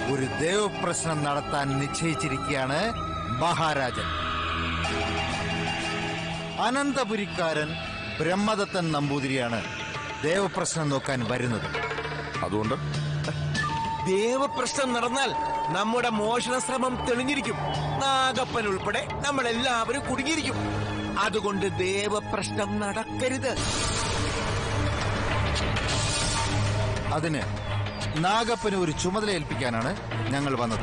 ഒരു ദേവപ്രശ്നം നടത്താൻ നിശ്ചയിച്ചിരിക്കുകയാണ് മഹാരാജൻ. അനന്തപുരിക്കാരൻ ബ്രഹ്മദത്തൻ നമ്പൂതിരിയാണ് ദേവപ്രശ്നം നോക്കാൻ വരുന്നത്. അതുകൊണ്ട് ദേവപ്രശ്നം നടന്നാൽ നമ്മുടെ മോഷണ ശ്രമം തെളിഞ്ഞിരിക്കും. നാഗപ്പൻ ഉൾപ്പെടെ നമ്മളെല്ലാവരും കുടുങ്ങിയിരിക്കും. അതുകൊണ്ട് ദേവപ്രശ്നം നടക്കരുത്. അതിന് നാഗപ്പന് ഒരു ചുമതല ഏൽപ്പിക്കാനാണ് ഞങ്ങൾ വന്നത്.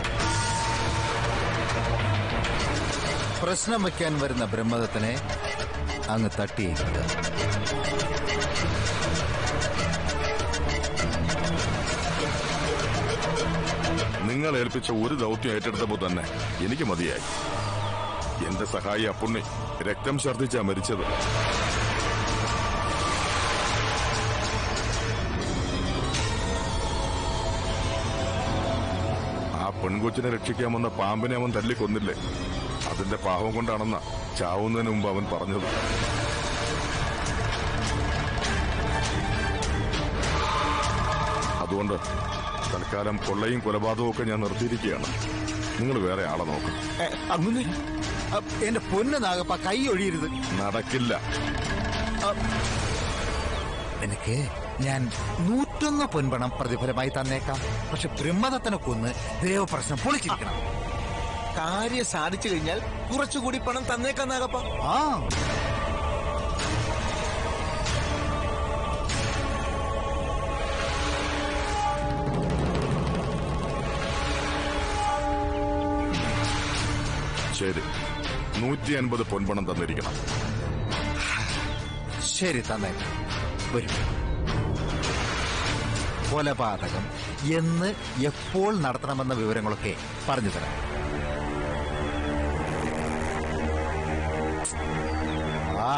പ്രശ്നം വയ്ക്കാൻ വരുന്ന ബ്രഹ്മദത്തനെ അങ്ങ് തട്ടിയേക്കുക. നിങ്ങൾ ഏൽപ്പിച്ച ഒരു ദൗത്യം ഏറ്റെടുത്തപ്പോൾ തന്നെ എനിക്ക് മതിയായി. എന്റെ സഹായി അപ്പുണ്ണി രക്തം ഛർദ്ദിച്ചാ മരിച്ചത്. ആ പെൺകൊച്ചിനെ രക്ഷിക്കാമെന്ന പാമ്പിനെ അവൻ തല്ലിക്കൊന്നില്ലേ, അതിന്റെ പാവം കൊണ്ടാണെന്ന ചാവുന്നതിന് മുമ്പ് അവൻ പറഞ്ഞത്. അതുകൊണ്ട് തൽക്കാലം കൊള്ളയും കൊലപാതകവും ഒക്കെ ഞാൻ നിർത്തിയിരിക്കുകയാണ്. നിങ്ങൾ വേറെ ആളെ നോക്കും. അങ്ങനെ എന്റെ പൊന്ന് നാഗപ്പ, കൈ ഒഴിയരുത്. നടക്കില്ല. എനിക്ക് ഞാൻ 101 പൊൻപണം പ്രതിഫലമായി തന്നേക്കാം. പക്ഷെ ബ്രഹ്മദത്തനെ കൊന്ന് ദേവപ്രശ്നം പൊളിച്ചിരിക്കണം. കാര്യം സാധിച്ചു കഴിഞ്ഞാൽ കുറച്ചുകൂടി പണം തന്നേക്കാം നാഗപ്പ. ആ ശരി, 150 പൊൻപണം തന്നിരിക്കണം. ശരി, തന്നേക്കാം. വരും. കൊലപാതകം എന്ന് എപ്പോൾ നടത്തണമെന്ന വിവരങ്ങളൊക്കെ പറഞ്ഞു തരാം. ആ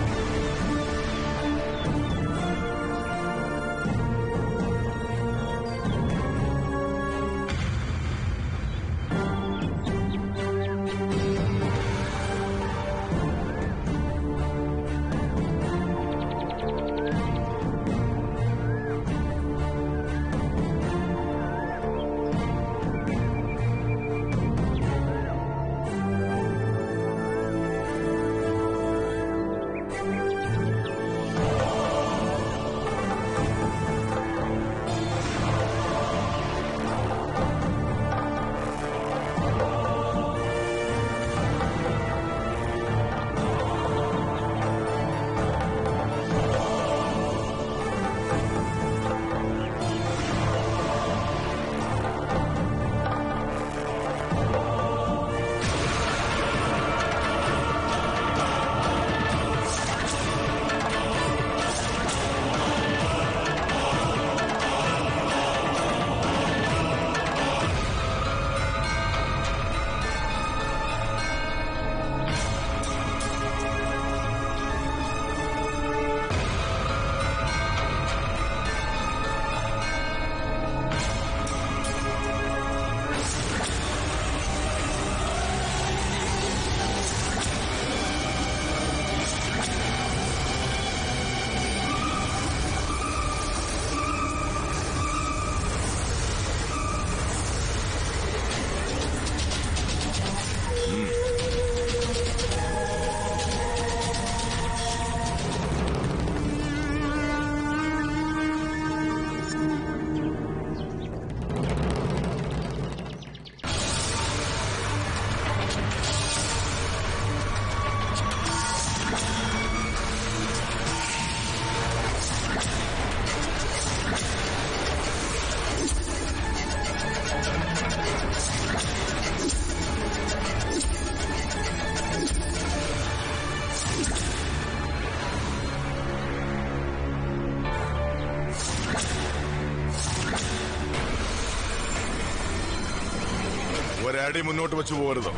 ഒരടി മുന്നോട്ട് വെച്ചു പോകരുത്.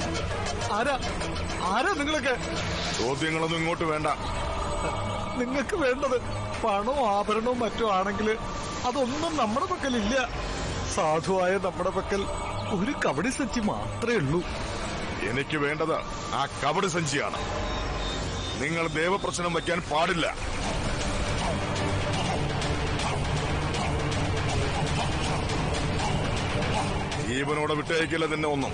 ആരാ നിങ്ങളൊക്കെ? ചോദ്യങ്ങളൊന്നും ഇങ്ങോട്ട് വേണ്ട. നിങ്ങൾക്ക് വേണ്ടത് പണവും ആഭരണവും മറ്റും ആണെങ്കിൽ അതൊന്നും നമ്മുടെ പക്കലില്ല. സാധുവായ നമ്മുടെ പക്കൽ ഒരു കബഡി സഞ്ചി മാത്രമേ ഉള്ളൂ. എനിക്ക് വേണ്ടത് ആ കബഡി സഞ്ചിയാണ്. നിങ്ങൾ ദേവപ്രശ്നം വയ്ക്കാൻ പാടില്ല. ഈ ജീവനോടെ വിട്ടയക്കില്ല നിന്നെ ഒന്നും.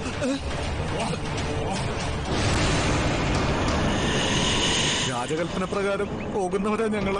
രാജകൽപ്പന പ്രകാരം പോകുന്നവരാ ഞങ്ങള്.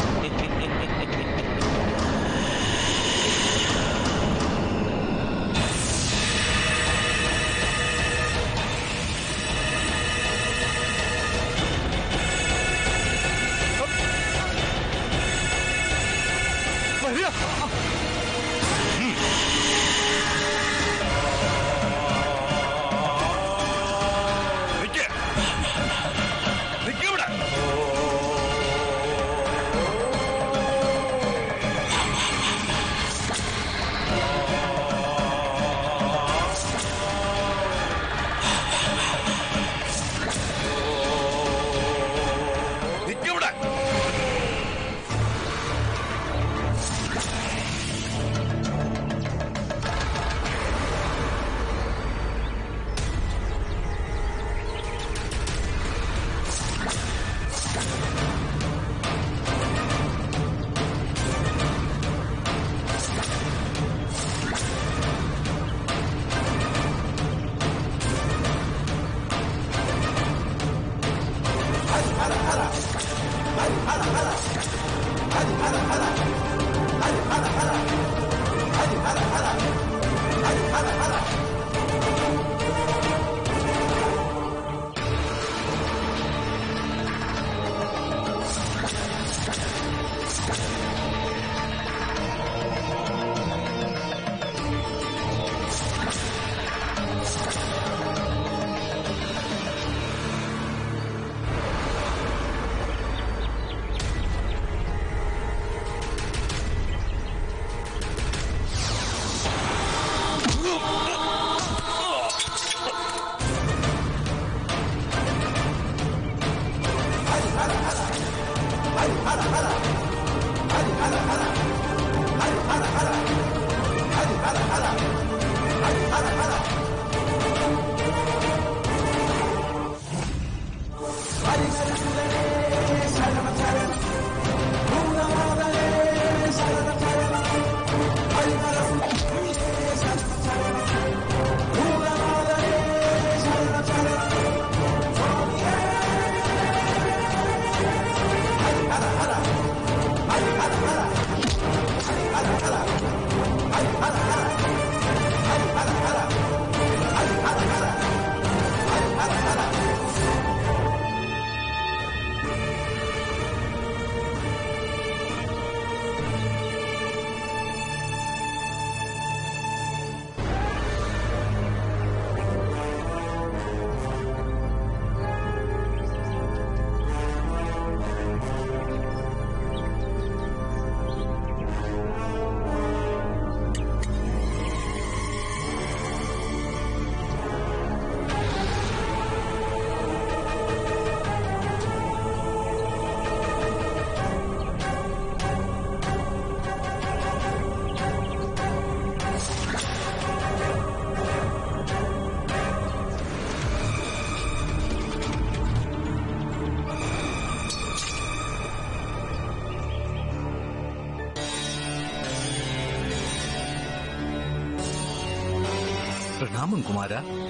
പ്രണാമം കുമാര.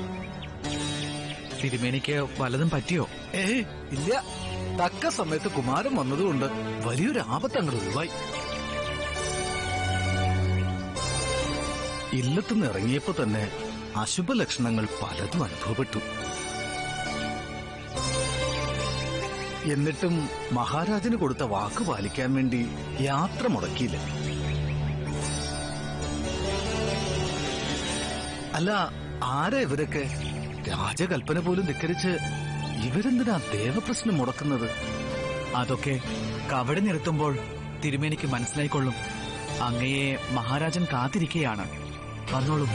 തിരുമേനിക്ക് വല്ലതും പറ്റിയോ? ഇല്ല. തക്ക സമയത്ത് കുമാരൻ വന്നതുകൊണ്ട് വലിയൊരു ആപത്ത് അങ്ങോട്ട് ഒഴിവായി. ഇല്ലത്തുനിന്ന് ഇറങ്ങിയപ്പോ തന്നെ അശുഭ ലക്ഷണങ്ങൾ പലതും അനുഭവപ്പെട്ടു. എന്നിട്ടും മഹാരാജന് കൊടുത്ത വാക്ക് പാലിക്കാൻ വേണ്ടി യാത്ര മുടക്കിയില്ല. അല്ല, ആരാ ഇവരൊക്കെ? രാജകൽപ്പന പോലും ധിക്കരിച്ച് ഇവരെന്തിനാ ദേവപ്രശ്നം മുടക്കുന്നത്? അതൊക്കെ കവടി നിർത്തുമ്പോൾ തിരുമേനിക്ക് മനസ്സിലായിക്കൊള്ളും. അങ്ങയെ മഹാരാജൻ കാത്തിരിക്കുകയാണ്. വന്നോളൂ.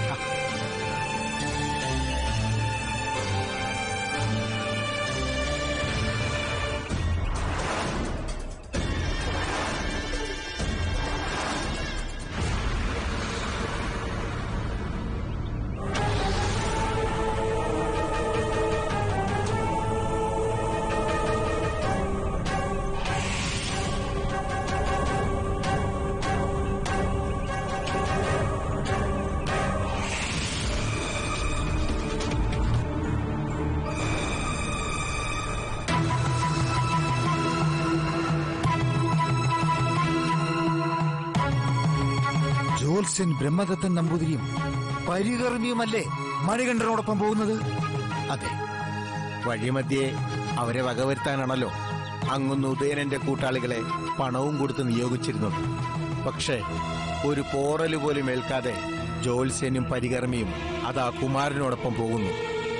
ജോത്സ്യൻ ബ്രഹ്മദത്തൻ നമ്പൂതിരിയും പരികർമ്മിയുമല്ലേ മണികണ്ഠനോടൊപ്പം പോകുന്നത്? അതെ, വഴിമധ്യേ അവരെ വകവരുത്താനാണല്ലോ അങ്ങൊന്ന് ഉദയനന്റെ കൂട്ടാളികളെ പണവും കൊടുത്ത് നിയോഗിച്ചിരുന്നത്. പക്ഷേ ഒരു പോറല് പോലും ഏൽക്കാതെ ജോത്സ്യനും പരികർമ്മിയും അതാ കുമാരനോടൊപ്പം പോകുന്നു.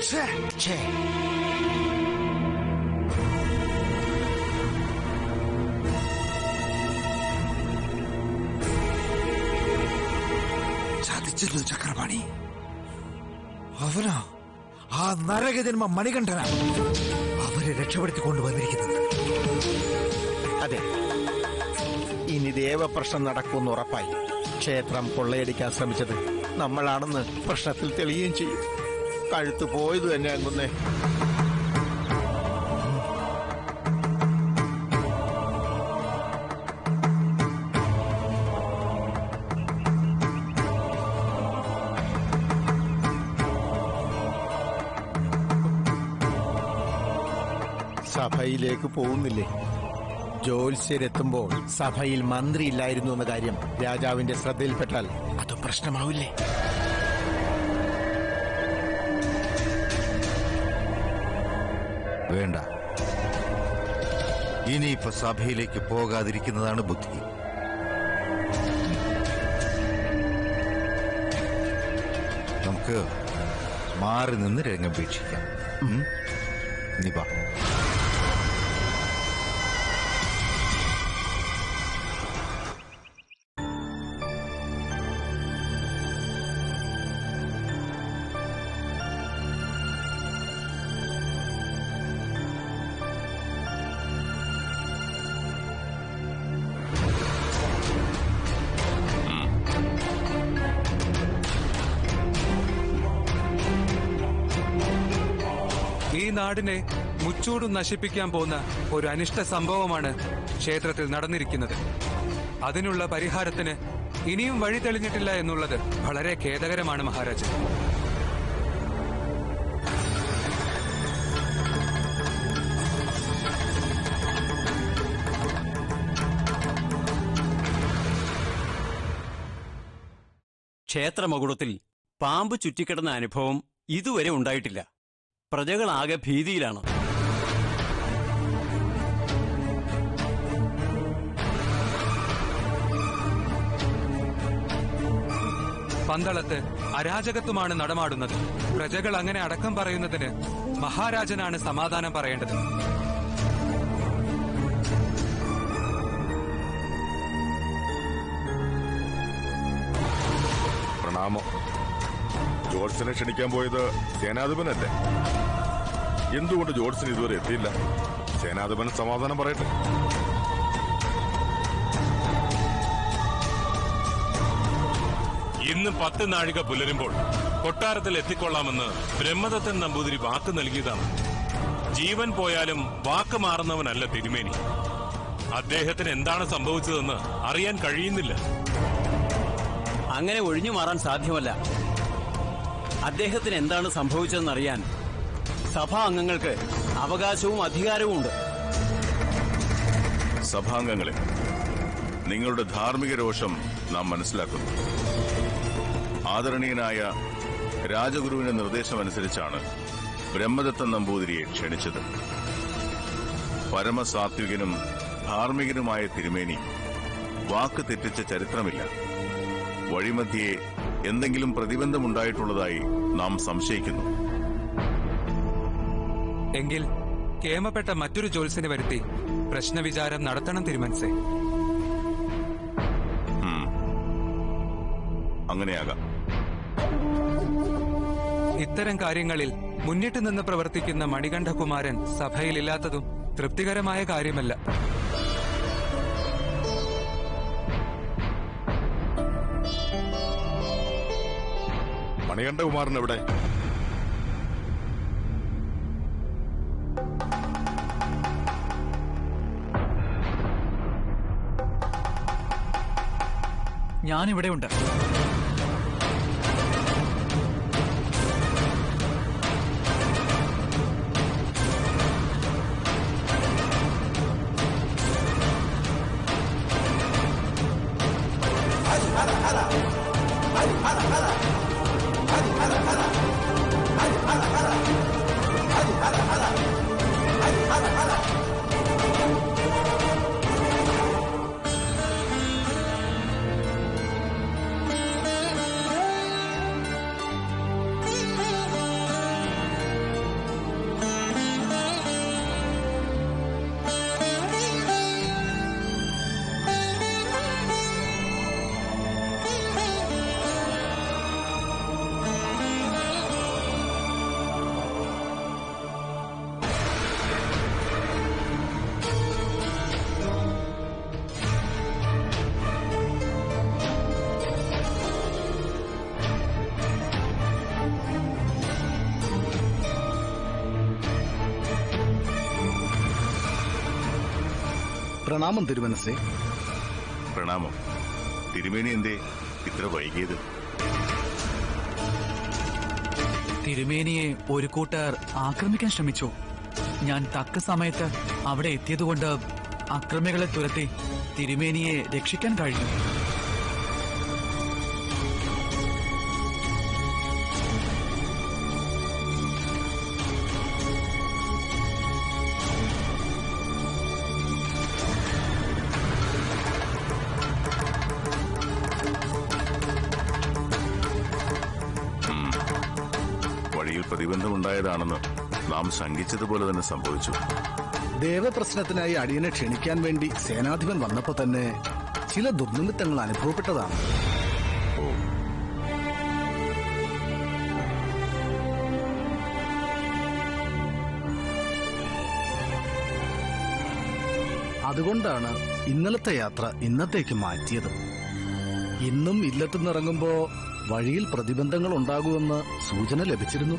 ചതിച്ചല്ലോ ചക്രപാണി. അവനാ ആ നരകജന്മ മണികണ്ഠന അവരെ രക്ഷപ്പെടുത്തിക്കൊണ്ട് വന്നിരിക്കുന്നത്. അതെ, ഇനി ദേവപ്രശ്നം നടക്കുമെന്ന് ഉറപ്പായി. ക്ഷേത്രം കൊള്ളയടിക്കാൻ ശ്രമിച്ചത് നമ്മളാണെന്ന് പ്രശ്നത്തിൽ തെളിയുകയും ചെയ്യും. കഴുത്ത് പോയത് തന്നെ അങ്ങുന്നേ. സഭയിലേക്ക് പോകുന്നില്ലേ? ജ്യോത്സ്യരെത്തുമ്പോൾ സഭയിൽ മന്ത്രി ഇല്ലായിരുന്നു എന്ന കാര്യം രാജാവിന്റെ ശ്രദ്ധയിൽപ്പെട്ടാൽ അത് പ്രശ്നമാവില്ലേ? വേണ്ട, ഇനിയിപ്പോ സഭയിലേക്ക് പോകാതിരിക്കുന്നതാണ് ബുദ്ധി. നമുക്ക് മാറി നിന്ന് രംഗം വീക്ഷിക്കാം. നീ വാ. ഈ നാടിനെ മുച്ചൂടും നശിപ്പിക്കാൻ പോകുന്ന ഒരു അനിഷ്ട സംഭവമാണ് ക്ഷേത്രത്തിൽ നടന്നിരിക്കുന്നത്. അതിനുള്ള പരിഹാരത്തിന് ഇനിയും വഴി തെളിഞ്ഞിട്ടില്ല എന്നുള്ളത് വളരെ ഖേദകരമാണ് മഹാരാജൻ. ക്ഷേത്രമകുടത്തിൽ പാമ്പ് ചുറ്റിക്കിടന്ന അനുഭവം ഇതുവരെ ഉണ്ടായിട്ടില്ല. പ്രജകളാകെ ഭീതിയിലാണ്. പന്തളത്ത് അരാജകത്വമാണ് നടമാടുന്നത്. പ്രജകൾ അങ്ങനെ അടക്കം പറയുന്നതിന് മഹാരാജനാണ് സമാധാനം പറയേണ്ടത്. പ്രണാമം. ജോത്സ്യനെ ക്ഷണിക്കാൻ പോയത് സേനാധിപനല്ലേ? എന്തുകൊണ്ട് ജോത്സ്യൻ ഇതുവരെ എത്തിയില്ല? സേനാധിപൻ സമാധാനം പറയട്ടെ. ഇന്ന് 10 നാഴിക പുലരുമ്പോൾ കൊട്ടാരത്തിൽ എത്തിക്കൊള്ളാമെന്ന് ബ്രഹ്മദത്തൻ നമ്പൂതിരി വാക്ക് നൽകിയതാണ്. ജീവൻ പോയാലും വാക്ക് മാറുന്നവനല്ല തിരുമേനി. അദ്ദേഹത്തിന് എന്താണ് സംഭവിച്ചതെന്ന് അറിയാൻ കഴിയുന്നില്ല. അങ്ങനെ ഒഴിഞ്ഞു മാറാൻ സാധ്യമല്ല. അദ്ദേഹത്തിന് എന്താണ് സംഭവിച്ചതെന്നറിയാൻ സഭാ അംഗങ്ങൾക്ക് അവകാശവും അധികാരവും ഉണ്ട്. സഭാംഗങ്ങളെ, നിങ്ങളുടെ ധാർമ്മിക രോഷം നാം മനസ്സിലാക്കുന്നു. ആദരണീയനായ രാജഗുരുവിന്റെ നിർദ്ദേശമനുസരിച്ചാണ് ബ്രഹ്മദത്തൻ നമ്പൂതിരിയെ ക്ഷണിച്ചത്. പരമസാത്വികനും ധാർമ്മികനുമായ തിരുമേനി വാക്ക് തെറ്റിച്ച ചരിത്രമില്ല. വഴിമധ്യേ എന്തെങ്കിലും പ്രതിബന്ധമുണ്ടായിട്ടുള്ളതായി നാം സംശയിക്കുന്നു. എങ്കിൽ കേമപ്പെട്ട മറ്റൊരു ജോത്സ്യനെ വരുത്തി പ്രശ്നവിചാരം നടത്തണം തിരുമനസേ. അങ്ങനെയാകാം. ഇത്തരം കാര്യങ്ങളിൽ മുന്നിട്ട് നിന്ന് പ്രവർത്തിക്കുന്ന മണികണ്ഠകുമാരൻ സഭയിലില്ലാത്തതും തൃപ്തികരമായ കാര്യമല്ല. മണികണ്ഠകുമാരൻ എവിടെ? ഞാനിവിടെ ഉണ്ട്. പ്രണാമം തിരുമനസ്സേ. പ്രണാമം. തിരുമേനി എന്തേ ഇത്ര വൈകിയത്? തിരുമേനിയെ ഒരു കൂട്ടർ ആക്രമിക്കാൻ ശ്രമിച്ചു. ഞാൻ തക്ക സമയത്ത് അവിടെ എത്തിയതുകൊണ്ട് അക്രമികളെ തുരത്തി തിരുമേനിയെ രക്ഷിക്കാൻ കഴിഞ്ഞു. പ്രതിബന്ധമുണ്ടായതാണെന്ന് നാം ശങ്കിച്ചതുപോലെ തന്നെ സംഭവിച്ചു. ദേവപ്രശ്നത്തിനായി അടിയനെ ക്ഷണിക്കാൻ വേണ്ടി സേനാധിപൻ വന്നപ്പോ തന്നെ ചില ദുർനിമിത്തങ്ങൾ അനുഭവപ്പെട്ടതാണ്. അതുകൊണ്ടാണ് ഇന്നലത്തെ യാത്ര ഇന്നത്തേക്ക് മാറ്റിയത്. ഇന്നും ഇല്ലത്തുനിന്നിറങ്ങുമ്പോ വഴിയിൽ പ്രതിബന്ധങ്ങൾ ഉണ്ടാകുമെന്ന് സൂചന ലഭിച്ചിരുന്നു.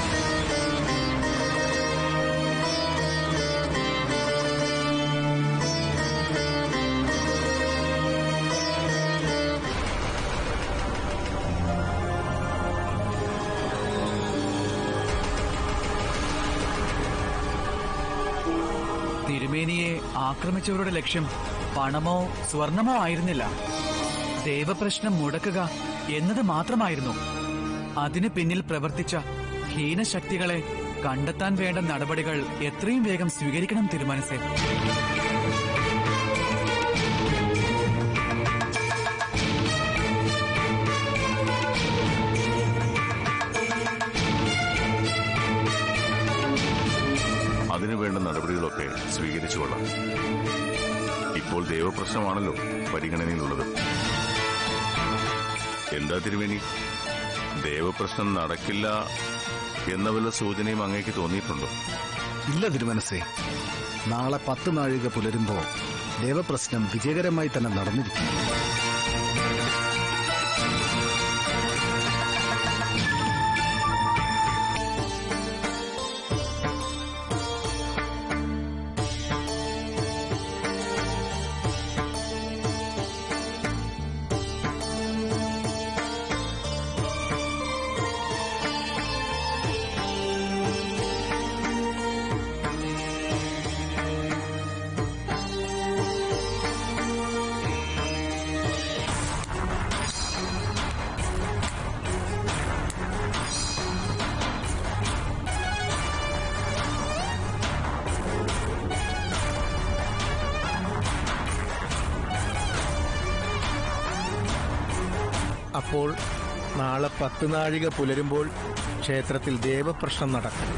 തിരുമേനിയെ ആക്രമിച്ചവരുടെ ലക്ഷ്യം പണമോ സ്വർണമോ ആയിരുന്നില്ല. ദേവപ്രശ്നം മുടക്കുക എന്നത് മാത്രമായിരുന്നു. അതിനു പിന്നിൽ പ്രവർത്തിച്ച ഹീനശക്തികളെ കണ്ടെത്താൻ വേണ്ട നടപടികൾ എത്രയും വേഗം സ്വീകരിക്കണം തിരുമനസ്സേ. അതിനുവേണ്ട നടപടികളൊക്കെ സ്വീകരിച്ചുകൊള്ളാം. ഇപ്പോൾ ദേവപ്രശ്നമാണല്ലോ പരിഗണനയിലുള്ളത്. എന്താ തിരുമേനി, ദേവപ്രശ്നം നടക്കില്ല എന്ന വല്ല സൂചനയും അങ്ങേക്ക് തോന്നിയിട്ടുണ്ടോ? ഇല്ല തിരുമനസ്സേ. നാളെ 10 നാഴിക പുലരുമ്പോ ദേവപ്രശ്നം വിജയകരമായി തന്നെ നടന്നിരിക്കും. അപ്പോൾ നാളെ 10 നാഴിക പുലരുമ്പോൾ ക്ഷേത്രത്തിൽ ദേവപ്രശ്നം നടക്കും.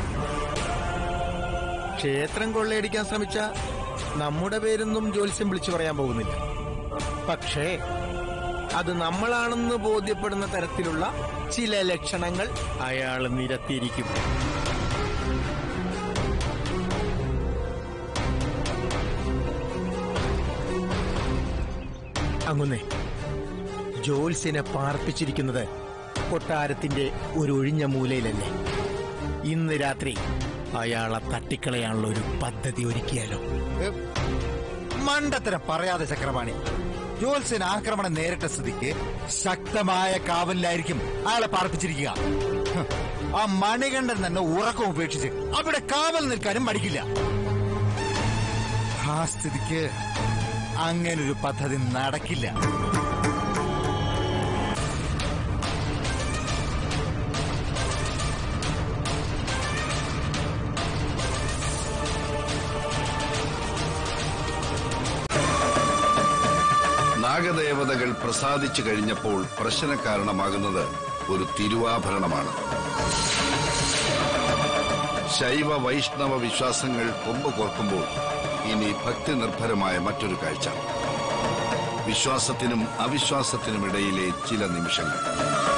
ക്ഷേത്രം കൊള്ളയടിക്കാൻ ശ്രമിച്ച നമ്മുടെ പേരൊന്നും ജ്യോത്സ്യം വിളിച്ചു പറയാൻ പോകുന്നില്ല. പക്ഷേ അത് നമ്മളാണെന്ന് ബോധ്യപ്പെടുന്ന തരത്തിലുള്ള ചില ലക്ഷണങ്ങൾ അയാൾ നിരത്തിയിരിക്കും. അങ്ങുന്നേ, ജ്യോത്സ്യനെ പാർപ്പിച്ചിരിക്കുന്നത് കൊട്ടാരത്തിന്റെ ഒരു ഒഴിഞ്ഞ മൂലയിലല്ലേ? ഇന്ന് രാത്രി അയാളെ തട്ടിക്കളയാനുള്ള ഒരു പദ്ധതി ഒരുക്കിയാലോ? മണ്ടത്തരം പറയാതെ ചക്രപാണി. ജ്യോത്സ്യൻ ആക്രമണം നേരിട്ട സ്ഥിതിക്ക് ശക്തമായ കാവലിലായിരിക്കും അയാളെ പാർപ്പിച്ചിരിക്കുക. ആ മണികണ്ഠൻ തന്നെ ഉറക്കം ഉപേക്ഷിച്ച് അവിടെ കാവൽ നിൽക്കാനും മടിക്കില്ല. ആ സ്ഥിതിക്ക് അങ്ങനൊരു പദ്ധതി നടക്കില്ല. നാഗദേവതകൾ പ്രസാദിച്ചു കഴിഞ്ഞപ്പോൾ പ്രശ്ന കാരണമാകുന്നത് ഒരു തിരുവാഭരണമാണ്. ശൈവ വൈഷ്ണവ വിശ്വാസങ്ങൾ കൊമ്പ് കോർക്കുമ്പോൾ ഇനി ഭക്തി നിർഭരമായ മറ്റൊരു കാഴ്ച. വിശ്വാസത്തിനും അവിശ്വാസത്തിനുമിടയിലെ ചില നിമിഷങ്ങൾ.